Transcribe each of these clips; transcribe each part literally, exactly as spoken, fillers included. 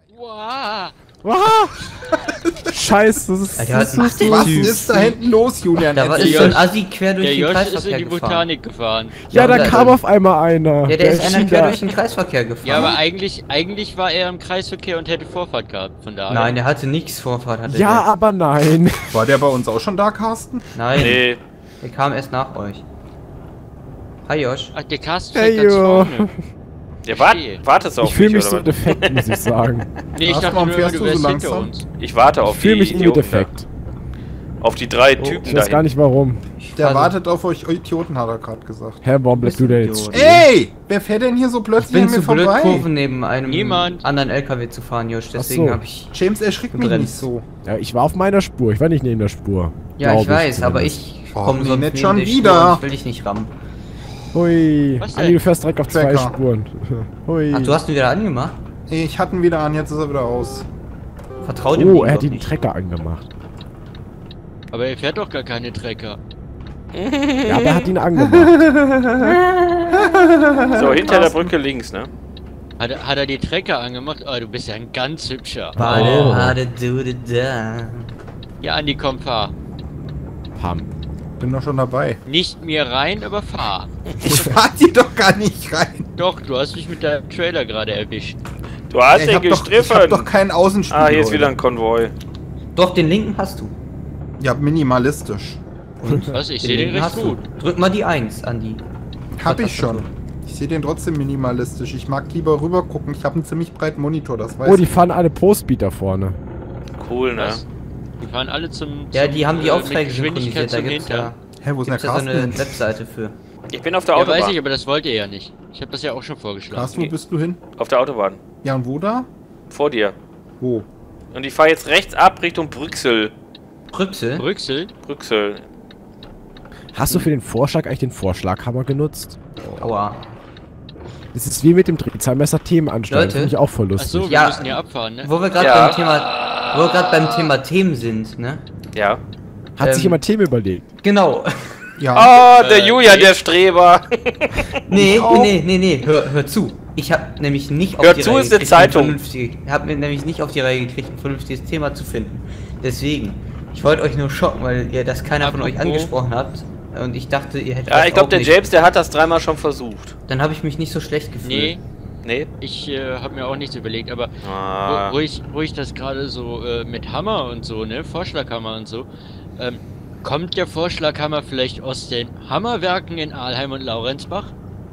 Wow. Wow. Scheiße, das ist, Alter, das was ist so macht Was süß. ist da hinten los, Julian? Da war Erzähl. ist so ein Assi quer durch Der den Josh ist in Kreisverkehr die gefahren. Botanik gefahren. Ja, da Ja, kam der- auf einmal einer. Ja, der ist einer schien quer da- durch den Kreisverkehr gefahren. Ja, aber eigentlich, eigentlich war er im Kreisverkehr und hätte Vorfahrt gehabt, von daher. Nein, der hatte nichts Vorfahrt. Hatte Ja, der. aber nein. War der bei uns auch schon da, Carsten? Nein, Nee. der kam erst nach euch. Hi Josh. Ach, der Carsten Hey, steht ganz jo. vorne. Ja, wart, Verstehe. wartest du auf Ich fühle mich oder so was? defekt, muss ich sagen. Nee, ich Carsten, dachte warum nur, fährst du du wärst so hinter langsam? uns. Ich warte auf Ich fühle die mich irgendwie Idioten da. defekt. Auf die drei Oh, Typen Ich weiß da gar nicht warum. Der Also- wartet auf euch Idioten, hat er gerade gesagt. Hä, warum bleibst du da jetzt Idiot. stehen? Ey! Wer fährt denn hier so Ich plötzlich bin an mir zu blöd, vorbei? Kurven neben einem Niemand. anderen L K W zu fahren, Josh. Deswegen so. habe ich... James, erschrick mich Gebremst. nicht so. Ja, ich war auf meiner Spur, ich war nicht neben der Spur. Ja, Glaub ich weiß, aber zumindest. ich Och, komme nee, sonst nicht neben schon die Spur wieder. und Ich will dich nicht rammen. Hui. Was denn? Andi, du fährst direkt auf zwei Tracker. Spuren. Hui. Ach, du hast ihn wieder angemacht? Ich hatte ihn wieder an, jetzt ist er wieder aus. Vertrau dem Oh, Ding er hat doch den nicht. Trecker angemacht. Aber er fährt doch gar keine Trecker. Ja, aber er hat ihn angemacht. So, hinter der Brücke links, ne? Hat, er- hat er die Trecker angemacht? Oh, du bist ja ein ganz hübscher. Bade, Oh. bade, du, du, da. Ja, Andi, komm, fahr. Pam. Bin doch schon dabei. Nicht mir rein, aber fahr. Ich fahr dir doch gar nicht rein. Doch, du hast mich mit deinem Trailer gerade erwischt. Du hast ich, den hab doch, ich gestriffen. hab doch keinen Außenspiegel. Ah, hier ist heute. wieder ein Konvoi. Doch, den linken hast du. Ja, minimalistisch. Was? Ich sehe den recht hast gut. du. Drück mal die eins, Andi. Hab ich schon. Ich sehe den trotzdem minimalistisch. Ich mag lieber rüber gucken. Ich habe einen ziemlich breiten Monitor, das weiß Oh, die ich. fahren alle Postbeat da vorne. Cool, ne? Was? Die fahren alle zum. Ja, zum, die haben die äh, Aufträge mit Geschwindigkeit synchronisiert. Da zum gibt's Hinter. ja, Hä, wo ist denn gibt's der ja so Carsten eine hin? Webseite für. Ich bin auf der Ja, Autobahn. weiß ich, aber das wollt ihr ja nicht. Ich habe das ja auch schon vorgeschlagen. Carsten, wo bist du hin? Auf der Autobahn. Ja, und wo da? Vor dir. Wo? Und ich fahre jetzt rechts ab Richtung Brüxel. Brüxel? Brüxel? Brüxel. Hast du für den Vorschlag eigentlich den Vorschlaghammer genutzt? Aua. Das ist wie mit dem Drehzahlmesser Themen anstellen. Leute. Finde ich auch voll lustig. Achso, wir Ja. müssen ja abfahren, ne? Wo wir gerade Ja. beim Thema, wo wir gerade beim Thema Themen sind, ne? Ja. Hat sich ähm, immer Themen überlegt. Genau. Ja. Oh, der Äh, Julian, nee. der Streber. Nee, auch. nee, nee, nee, hör, hör zu. Ich habe nämlich nicht auf Hör die zu, Reihe ist eine gekriegt, ein Zeitung. vernünftige- hab mir nämlich nicht auf die Reihe gekriegt, ein vernünftiges Thema zu finden. Deswegen, ich wollte euch nur schocken, weil ihr das keiner von euch Apropos. angesprochen habt. Und ich dachte, ihr hättet Ja, das ich glaube, auch der nicht. James, der hat das dreimal schon versucht. Dann habe ich mich nicht so schlecht gefühlt. Nee, Nee? ich äh, habe mir auch nichts überlegt, aber Ah. wo, wo, ich, wo ich das gerade so äh, mit Hammer und so, ne, Vorschlaghammer und so, ähm, kommt der Vorschlaghammer vielleicht aus den Hammerwerken in Aalheim und Laurenzbach?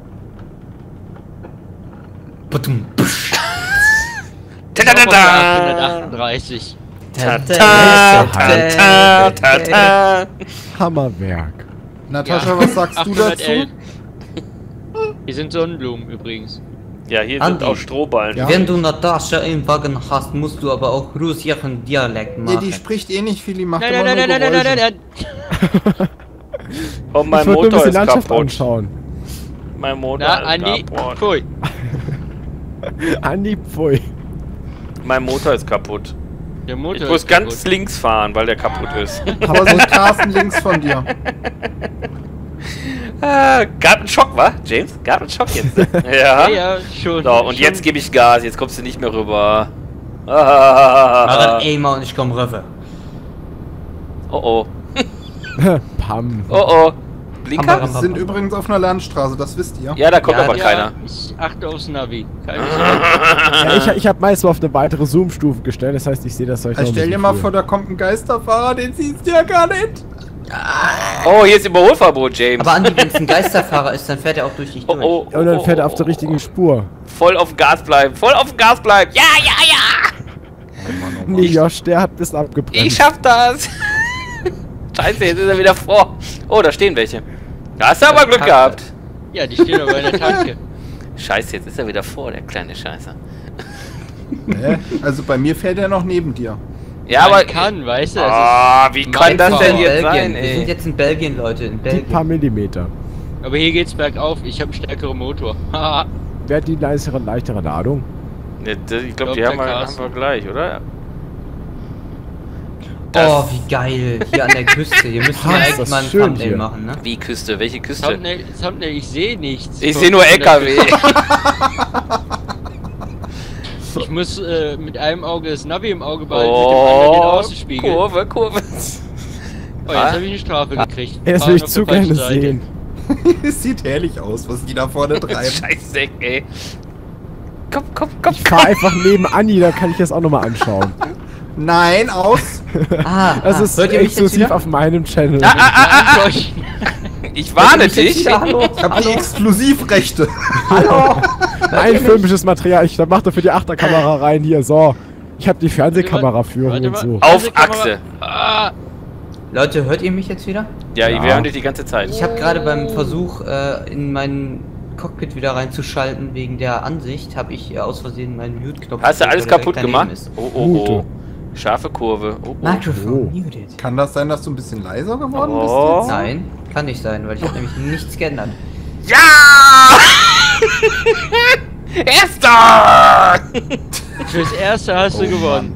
Putum, psch. Ta-ta-ta-ta. achthundertachtunddreißig. Ta ta ta ta ta ta. Hammerwerk. Natascha, Ja. was sagst du dazu? achthundertelf. Hier sind Sonnenblumen übrigens. Ja, hier Andi. sind auch Strohballen. Ja. Wenn du Natascha im Wagen hast, musst du aber auch russischen Dialekt Nee, machen. die spricht eh nicht viel, die macht Nein, immer nein, nein, nur nein, nein, nein, Geräusche. nein, nein. Und mein ich wollte nur ein Motor bisschen ist Landschaft kaputt. anschauen. Mein Motor Na, ist Andi, kaputt. pfui. Andi, pfui. Mein Motor ist kaputt. Der Motor Ich muss ist ganz kaputt. links fahren, weil der kaputt ist. Aber so ist Carsten links von dir. ah, gab einen Schock, wa? James? Gab einen Schock jetzt. ne? Ja, ja. ja, schon. So, und schon. jetzt gebe ich Gas. Jetzt kommst du nicht mehr rüber. Mach Ah. ein Aimer und ich komm rüber. Oh oh. Pam. Oh oh. Blinker? Hammer. Wir sind übrigens auf einer Landstraße, das wisst ihr. Ja, da kommt Ja, aber ja, keiner. Ich achte aufs Navi. Keine Sorge. Ja, ich ich habe meist so auf eine weitere Zoom-Stufe gestellt, das heißt, ich sehe das euch Also stell dir mal vor, da kommt ein Geisterfahrer, den siehst du ja gar nicht. Oh, hier ist Überholverbot, James. Aber Andi, wenn es ein Geisterfahrer ist, dann fährt er auch durch dich oh, durch. oh, oh, Und dann oh, fährt er oh, auf der oh, richtigen Spur. Voll auf dem Gas bleiben. Voll auf dem Gas bleiben. Ja, ja, ja. Nee, Josh, der hat das abgebremst. Ich schaff das. Scheiße, jetzt ist er wieder vor. Oh, da stehen welche. Da hast du aber Glück gehabt. Ja, die stehen aber in der Tanke. Scheiße, jetzt ist er wieder vor, der kleine Scheiße. Hä? Also bei mir fährt er noch neben dir. Ja, Man aber... kann, weißt du, das Ah, wie kann mein das Fahrrad. denn in jetzt Belgien. sein, Wir sind ey? jetzt in Belgien, Leute. In Die Belgien. paar Millimeter. ist, aber hier geht's bergauf. Ich habe einen stärkeren Motor. Haha. Wer hat die leichtere, leichtere Ladung? Ja, das- Ich glaube, glaub, die der haben wir, haben Carsten. wir gleich, oder? Oh, wie geil. Hier an der Küste. Hier müssen wir Ah, ist echt das mal ein schön Thumbnail hier. machen, ne? Wie Küste? Welche Küste? Thumbnail, Thumbnail, ich sehe nichts. Ich sehe nur L K W. Ich muss äh, mit einem Auge das Navi im Auge behalten, mit dem anderen den Oh, Außenspiegel. Kurve, Kurve. Oh, jetzt habe ich eine Strafe gekriegt. Erst Fahren will ich auf zu der falschen gerne Seite. sehen. Es sieht herrlich aus, was die da vorne treiben. Scheiße, ey. Komm, komm, komm. Ich fahr einfach neben Anni, da kann ich das auch nochmal anschauen. Nein, aus! Ah, Das ah, ist hört ihr mich jetzt exklusiv wieder? auf meinem Channel. Ah, ah, ah, ah, ah. Ich Ich warne Hört ihr mich jetzt dich. wieder? Hallo? Ich habe die Exklusivrechte. Hallo? Mein filmisches Material, ich da mach da für die Achterkamera rein hier, so. Ich habe die Fernsehkameraführung Warte und mal. so. Auf Kamera- Achse. Ah, Leute, hört ihr mich jetzt wieder? Ja, Ja. wir hören dich die ganze Zeit. Ich habe gerade beim Versuch, äh, in mein Cockpit wieder reinzuschalten, wegen der Ansicht, habe ich äh, aus Versehen meinen Mute-Knopf... Hast du gedrückt, alles der direkt kaputt daneben gemacht? ist. Oh, oh, oh. Scharfe Kurve. Oh, oh. Microphone Oh. muted. Kann das sein, dass du ein bisschen leiser geworden Oh. bist Nein, kann nicht sein, weil ich habe nämlich nichts geändert. Ja! Erster! fürs Erste hast du Oh, gewonnen.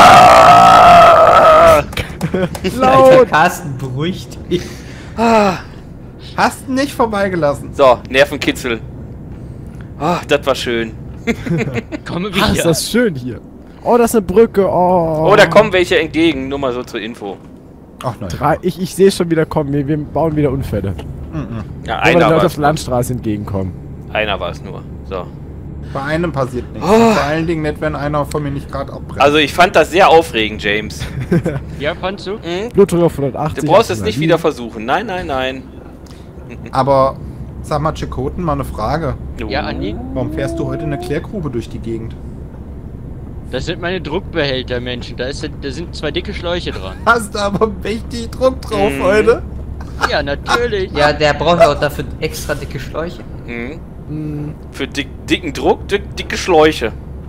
Ja! Alter, Laut! Carsten, beruhig dich. Ah, jetzt? Hast nicht vorbeigelassen. So, Nervenkitzel. Ah, das war schön. Komm Ach, ist wieder. das schön hier. Oh, das ist eine Brücke, oh. Oh, da kommen welche entgegen. Nur mal so zur Info. Ach nein. Drei, ich ich sehe schon wieder kommen, wir, wir bauen wieder Unfälle. Mhm. Ja, Nur weil die einer Leute war auf es. der Landstraße entgegenkommen. Einer war es nur. So. Bei einem passiert nichts. Oh. Vor allen Dingen nicht, wenn einer von mir nicht gerade abbremst. Also ich fand das sehr aufregend, James. Ja, fandst du? Hm? Blutdruck auf hundertachtzig. Du brauchst es nicht Adrenalin. wieder versuchen. Nein, nein, nein. Aber sag mal, Chikoten, mal eine Frage. Ja, Andi. Warum fährst du heute eine Klärgrube durch die Gegend? Das sind meine Druckbehälter, Menschen. Da, ist, da sind zwei dicke Schläuche dran. Hast aber mächtig Druck drauf Mhm. heute. Ja, natürlich. Ja, der braucht ja auch dafür extra dicke Schläuche. Hm? Hm, Für dick, dicken Druck, dick, dicke Schläuche.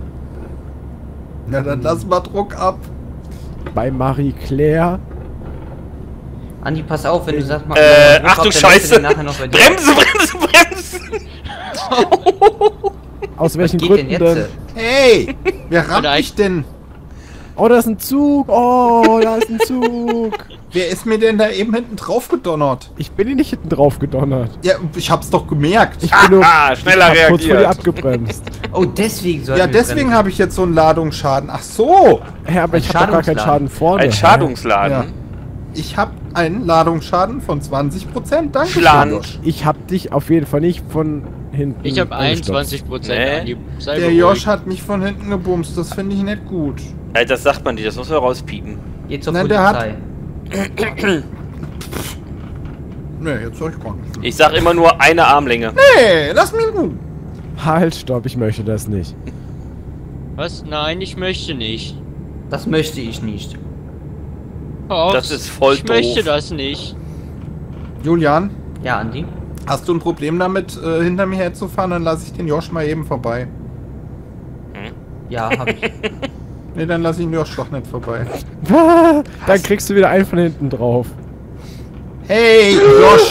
Na dann lass mal Druck ab. bei Marie Claire. Andi, pass auf, wenn du sagst mal. Äh, Druck ach du ab, dann lässt Scheiße! du den nachher noch bei dir. Bremse, Bremse, Bremse! Aus Was welchen geht Gründen denn jetzt? denn? Hey, wer rammt Oder mich denn? Oh, da ist ein Zug. Oh, da ist ein Zug. Wer ist mir denn da eben hinten drauf gedonnert? Ich bin hier nicht hinten drauf gedonnert. Ja, ich hab's doch gemerkt. Ich bin nur Ah, schneller ich hab kurz vor dir reagiert. abgebremst. Oh, deswegen soll Ja, deswegen habe ich jetzt so einen Ladungsschaden. Ach so, Hä, aber Ein ich hab doch gar keinen Schadungsladen. Schaden vorne. Ein Hä? Schadungsladen. ja. Ich habe einen Ladungsschaden von zwanzig Prozent. Danke. Schland. Josh. Ich hab dich auf jeden Fall nicht von hinten. Ich habe angestopft. einundzwanzig Prozent Nee. an die Sei Der beruhigt. Josh hat mich von hinten gebumst. Das finde ich nicht gut. Alter, das sagt man nicht, das muss man rauspiepen. Geht zur Nein, der hat- Polizei. Nee, jetzt soll ich gar nicht. Ich sag immer nur eine Armlänge. Hey, lass mich in Ruhe. Halt, stopp, ich möchte das nicht. Was? Nein, ich möchte nicht. Das möchte ich nicht. Horst, Das ist voll Ich möchte doof. das nicht. Julian, Ja, Andi? hast du ein Problem damit, äh, hinter mir herzufahren? Dann lasse ich den Josh mal eben vorbei. Ja, hab ich. Nee, dann lasse ich den Josh doch nicht vorbei. Dann kriegst du wieder einen von hinten drauf. Hey, Josh!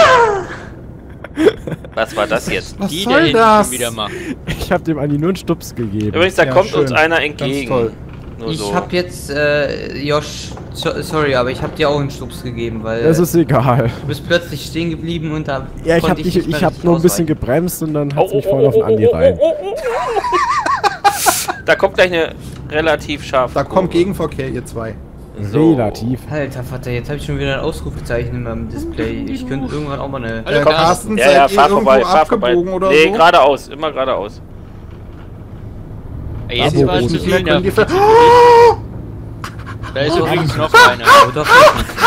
Was war das jetzt? Was Die, der soll hinten das? wieder machen. Ich hab dem Andi nur einen Stups gegeben. Übrigens, da Ja, kommt schön. uns einer Ganz entgegen. toll. Nur Ich so. hab jetzt, äh, Josh, so, sorry, aber ich hab dir auch einen Stups gegeben, weil Das ist egal. du bist plötzlich stehen geblieben und da Ja, ich konnte hab, dich, nicht mehr ich hab richtig nur ein bisschen ausweichen. gebremst und dann Oh, hat's mich voll auf den Andi rein. Da kommt gleich eine relativ scharfe Da kommt Kurve. Gegenverkehr, ihr zwei. So. Relativ. Alter Vater, jetzt habe ich schon wieder ein Ausrufezeichen in meinem Display. Ich könnte irgendwann auch mal eine... Hallo, Äh, Carsten. Carsten, Ja, seid ja, ihr fahr irgendwo vorbei, fahr vorbei. abgebogen oder Nee, so? geradeaus, immer geradeaus. Ey, Jetzt Abo war es rot. zu Nicht mehr viel. können die Nerven. ver- Da ist Oh. übrigens noch einer. Oder vielleicht nicht.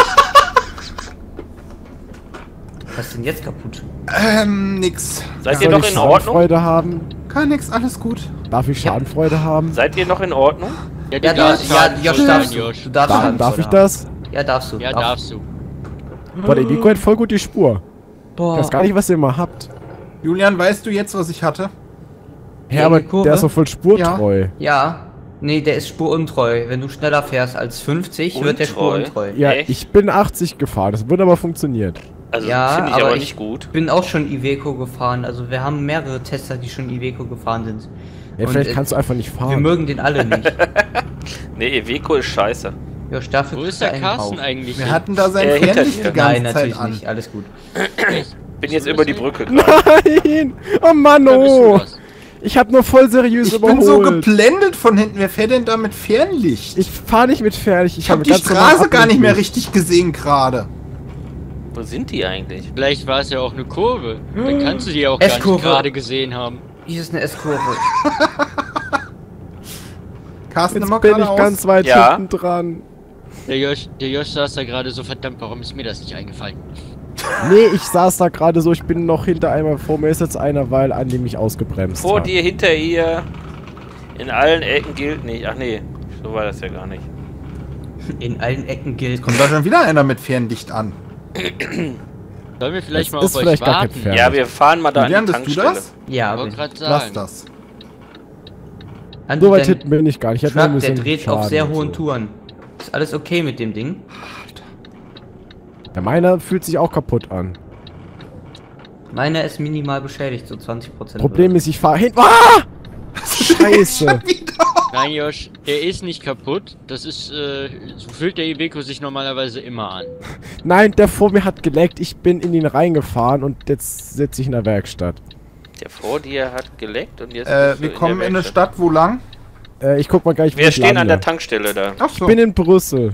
Was ist denn jetzt kaputt? Ähm, nix. Seid Soll ihr noch ich in Ordnung? Schadenfreude haben? Kann nix, alles gut. Darf ich Schadenfreude haben? Seid ihr noch in Ordnung? Ja, Ja, du da, darfst ja, Schaden Josh, verursachen, darfst du. Josh. Du darfst Darf, Schadenfreude darf ich haben. das? Ja, darfst du. Ja, Darf- darfst du. Boah, der Nico hat voll gut die Spur. Ich Boah. weiß gar nicht, was ihr immer habt. Julian, weißt du jetzt, was ich hatte? Hä, aber Kurve? der ist doch voll spurtreu. Ja. Nee, der ist spuruntreu. Wenn du schneller fährst als fünfzig, wird der Untreu? spuruntreu. Ja, Echt? ich bin achtzig gefahren, das wird aber funktioniert. Also Ja, finde ich aber aber ich- nicht gut. Ich bin auch schon Iveco gefahren. Also wir haben mehrere Tester, die schon Iveco gefahren sind. Ja, Und, vielleicht äh, kannst du einfach nicht Wir fahren. mögen den alle nicht. Nee, Eveco ist scheiße. Ja, dafür Wo kriegst ist du der einen Carsten Haufen. eigentlich? Wir hin? hatten da sein Äh, hinter Fernlicht dir. die ganze Nein, natürlich Zeit an. nicht. Alles gut. Bin jetzt du über das die nicht? Brücke gerade. Nein! Oh Mann, Oder bist du oh! das? Ich hab nur voll seriös Ich überholt. bin so geblendet von hinten. Wer fährt denn da mit Fernlicht? Ich fahr nicht mit Fern. Ich, Ich habe hab die ganz normal Straße gar nicht mehr Abblendlicht. richtig gesehen gerade. Wo sind die eigentlich? Vielleicht war es ja auch eine Kurve. Dann kannst du die auch gar nicht S-Kurve. gerade gesehen haben. Hier ist eine S-Kurve. Carsten, Jetzt immer bin ich geradeaus. ganz weit Ja. hinten dran. Der Josh, der Josh saß da gerade so, verdammt, warum ist mir das nicht eingefallen? Nee, ich saß da gerade so, ich bin noch hinter einmal vor mir ist jetzt einer, weil Andi mich ausgebremst Vor hat. dir, hinter ihr. In allen Ecken gilt nicht. Ach nee, so war das ja gar nicht. In allen Ecken gilt. Kommt da schon wieder einer mit Fernlicht an. Sollen wir vielleicht Das mal ist auf euch vielleicht gar kein warten? Fair. Ja, wir fahren mal da an Julian, die bist du Tankstelle. das? Ja, Ich wollte bin. gerade Lass sagen. das. Andi, So weit dein hinten bin ich gar nicht. Ich hab nur ein Truck, der bisschen dreht Schaden auf sehr und hohen so. Touren. Ist alles okay mit dem Ding? Der meiner fühlt sich auch kaputt an. Meiner ist minimal beschädigt, so zwanzig Prozent. Problem ist, ich fahre hin. Ah! Scheiße. Nein, Josh, der ist nicht kaputt. Das ist, äh, so fühlt der Iveco sich normalerweise immer an. Nein, der vor mir hat geleckt. Ich bin in ihn reingefahren und jetzt sitze ich in der Werkstatt. Der vor dir hat geleckt und jetzt. Äh, bist du wir in kommen der in eine Werkstatt. Stadt, wo lang? Äh, ich guck mal gleich, wo Wir ich stehen an lande. der Tankstelle da. Ach Ich so, bin in Brüssel.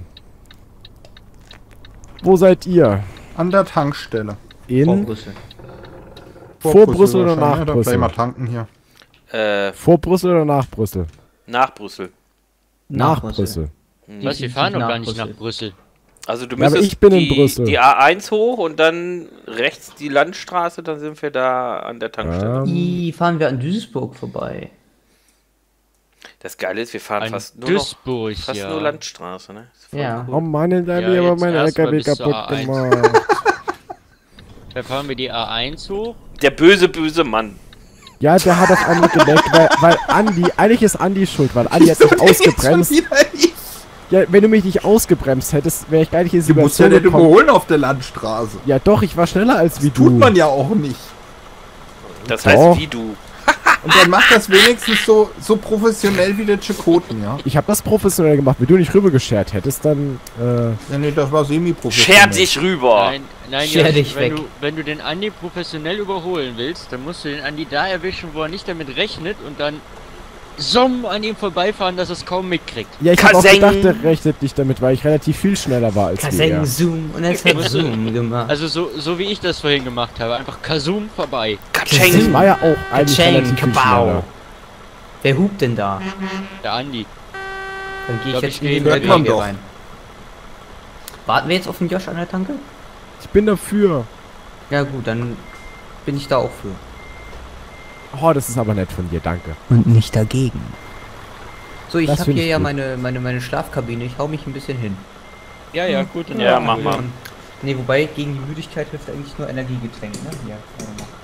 Wo seid ihr? an der Tankstelle. In? Vor Brüssel. Vor Brüssel oder nach wahrscheinlich, ja, da Brüssel? Gleich mal tanken hier. Äh, Vor Brüssel oder nach Brüssel? nach Brüssel. Nach, Brüssel. Was, wir fahren doch nach gar nicht Brüssel. nach Brüssel. Also du Ja, aber müsstest ich bin in die, Brüssel. die A eins hoch und dann rechts die Landstraße, dann sind wir da an der Tankstelle. Ähm, I, fahren wir an Duisburg vorbei. Das Geile ist, wir fahren An fast nur Duisburg, noch fast ja. nur Landstraße, ne? Ist voll Ja. Oh Mann, da hab Ja, ich aber jetzt meinen erst mal L K W bis zur kaputt A eins. gemacht. Da fahren wir die A eins hoch. Der böse, böse Mann. Ja, der hat auf Andi geleckt, weil, weil Andi, eigentlich ist Andi schuld, weil Andi hat mich ausgebremst. Schon wieder ich. Ja, wenn du mich nicht ausgebremst hättest, wäre ich gar nicht in die Du musst ja Situation nicht gekommen. überholen auf der Landstraße. Ja doch, ich war schneller als wie du. Tut man ja auch nicht. Das Doch. heißt, wie du. Und dann macht das wenigstens so, so professionell wie der Chicoten, ja? Ich habe das professionell gemacht. Wenn du nicht rübergeschert hättest, dann, äh, Ja, nee, das war semi-professionell. Scher dich rüber. Nein, nein, Scher Josh, dich wenn weg. du, wenn du den Andi professionell überholen willst, dann musst du den Andi da erwischen, wo er nicht damit rechnet und dann summ an ihm vorbeifahren, dass er es kaum mitkriegt. ja, ich habe auch Kaseng. gedacht, der rechnet nicht damit, weil ich relativ viel schneller war als wie Kaseng, er. Zoom. Und jetzt hat Zoom gemacht. Also so, so wie ich das vorhin gemacht habe, einfach Kasum vorbei. Ich Katscheng. war ja auch eigentlich Katscheng, relativ viel kabau. schneller. Wer hupt denn da? Der Andi. Dann gehe ich Glaub, jetzt ich in geh den mit L K ihm W doch. rein. Warten wir jetzt auf den Josh an der Tanke? Ich bin dafür. Ja gut, dann bin ich da auch für. Oh, das ist aber nett von dir, danke. Und nicht dagegen. So, ich Das habe find hier ich ja gut. meine, meine, meine Schlafkabine. Ich hau mich ein bisschen hin. Ja, ja, gut. in Ja, Ordnung. mach mal. Ne, wobei gegen die Müdigkeit hilft eigentlich nur Energiegetränk, ne? Ja, warte mal.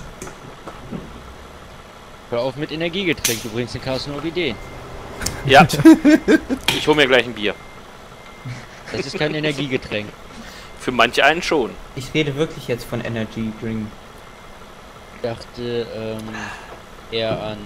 Hör auf mit Energiegetränk, du bringst den Carsten auf Ideen. Ja. Ich hol mir gleich ein Bier. Das ist kein Energiegetränk. Für manche einen schon. Ich rede wirklich jetzt von Energy Drink. Ich dachte ähm, eher an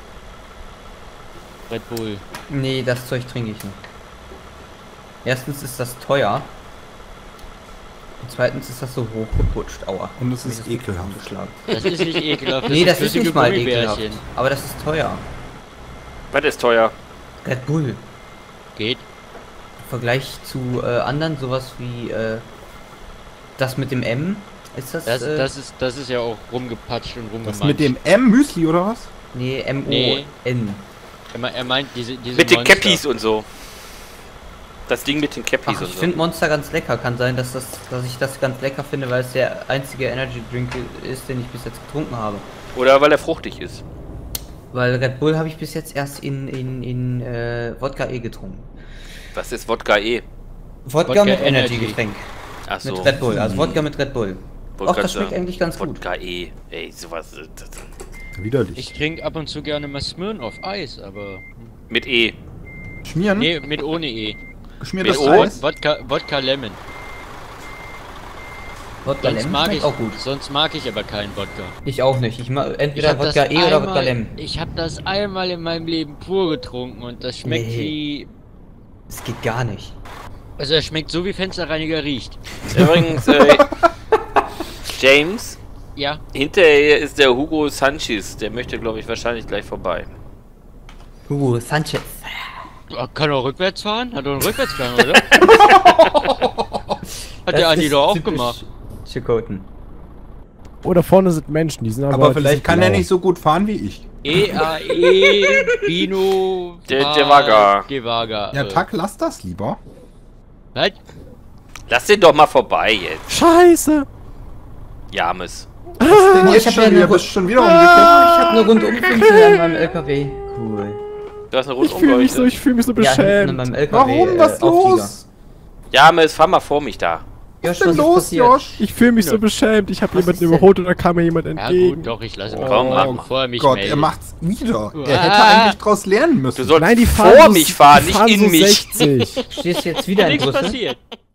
Red Bull. Nee, das Zeug trinke ich nicht. Erstens ist das teuer. Und zweitens ist das so hochgeputscht. Aua. Und es Hab ist ich das ekelhaft. geschlagen. Das ist nicht ekelhaft. Nee, das ist flüssige nicht mal Gummibärchen. ekelhaft. Aber das ist teuer. Was ist teuer? Red Bull. Geht. Im Vergleich zu äh, anderen, sowas wie äh, das mit dem M. Ist das? Das, äh, das, ist, das ist ja auch rumgepatscht und rumgemacht. Das mit dem M-Müsli oder was? nee, M O Nee. N. Er, me- er meint diese, diese Mit den Monster. Cappies und so. Das Ding mit den Cappies Ach, und ich so. finde Monster ganz lecker. Kann sein, dass, das, dass ich das ganz lecker finde, weil es der einzige Energy Drink ist, den ich bis jetzt getrunken habe. Oder weil er fruchtig ist. Weil Red Bull habe ich bis jetzt erst in, in, in äh, Wodka E getrunken. Was ist Wodka E? Wodka, Wodka mit Energy. Energy-Getränk. Achso. Mit Red Bull. Also Wodka mit Red Bull. Wollt Och, grad das schmeckt sagen, eigentlich ganz gut. Wodka E. Ey, sowas. äh, Das, Widerlich. Ich trinke ab und zu gerne mal Smirnoff Eis, aber... mit E. Schmieren? Nee, mit ohne E. Geschmiertes Mit O? Eis? Wodka, Wodka Lemon. Wodka Sonst Lem mag, schmeckt ich, auch gut. sonst mag ich aber keinen Wodka. Ich auch nicht. Ich mag Ich entweder hab das Wodka E oder Wodka einmal- Lem. Ich habe das einmal in meinem Leben pur getrunken und das schmeckt Nee. wie... Das geht gar nicht. Also er schmeckt so wie Fensterreiniger riecht. Übrigens, äh, James, Ja. Hinterher ist der Hugo Sanchez. Der möchte, glaube ich, wahrscheinlich gleich vorbei. Hugo Sanchez. Kann er rückwärts fahren? Hat er einen Rückwärtsgang, oder? Hat der Andi doch auch gemacht. Chikoten. Oh, da vorne sind Menschen, die sind aber... Aber die vielleicht sind kann blau. er nicht so gut fahren wie ich. E A E Bino Der- der Waga. Gewaga. Ja, äh, Tack, lass das lieber. Was? Lass den doch mal vorbei jetzt. Scheiße! James. Denn Oh, jetzt ich hab schon ja wieder, eine bist schon wieder Ich umgekippt. hab eine Rundum fünfzehn an meinem L K W. Cool. Du hast eine Ich fühle mich so, Rundumleuchte. ich fühle mich so Ja, hinten an beschämt. meinem L K W. Warum? Was äh, Auflieger. los? James, fahr mal vor mich da. Josh, Was denn was ist los, passiert? Josh? Ich fühle mich so Ja. beschämt. Ich habe Was jemanden ist denn? überholt und da kam mir jemand Ja entgegen. gut, doch, ich lasse ihn Oh kaum machen, bevor er mich Gott, meldet. er macht's wieder. Er Ah. hätte eigentlich draus lernen müssen. Du sollst Nein, die fahren vor so, mich fahren, die nicht fahren in so mich. sechzig. Stehst du jetzt wieder in Nichts Brüssel? passiert.